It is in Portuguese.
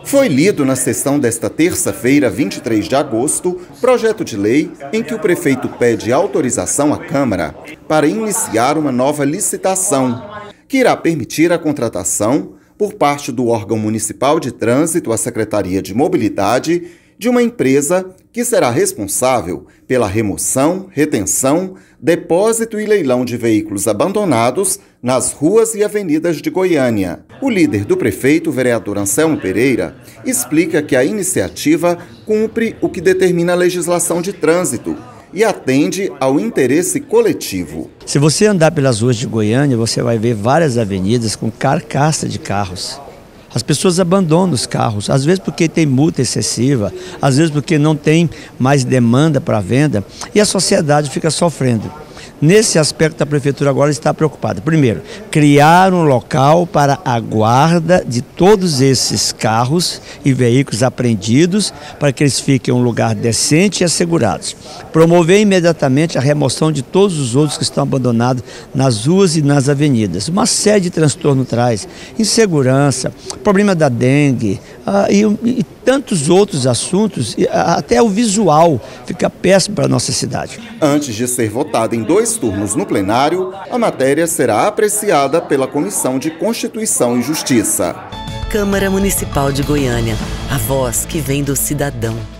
Foi lido na sessão desta terça-feira, 23 de agosto, projeto de lei em que o prefeito pede autorização à Câmara para iniciar uma nova licitação, que irá permitir a contratação, por parte do órgão municipal de trânsito, a Secretaria de Mobilidade, de uma empresa que será responsável pela remoção, retenção, depósito e leilão de veículos abandonados nas ruas e avenidas de Goiânia. O líder do prefeito, o vereador Anselmo Pereira, explica que a iniciativa cumpre o que determina a legislação de trânsito e atende ao interesse coletivo. Se você andar pelas ruas de Goiânia, você vai ver várias avenidas com carcaça de carros. As pessoas abandonam os carros, às vezes porque tem multa excessiva, às vezes porque não tem mais demanda para venda e a sociedade fica sofrendo. Nesse aspecto, a Prefeitura agora está preocupada. Primeiro, criar um local para a guarda de todos esses carros e veículos apreendidos, para que eles fiquem em um lugar decente e assegurados. Promover imediatamente a remoção de todos os outros que estão abandonados nas ruas e nas avenidas. Uma série de transtornos traz, insegurança, problema da dengue e tantos outros assuntos, até o visual fica péssimo para a nossa cidade. Antes de ser votada em 2 turnos no plenário, a matéria será apreciada pela Comissão de Constituição e Justiça. Câmara Municipal de Goiânia, a voz que vem do cidadão.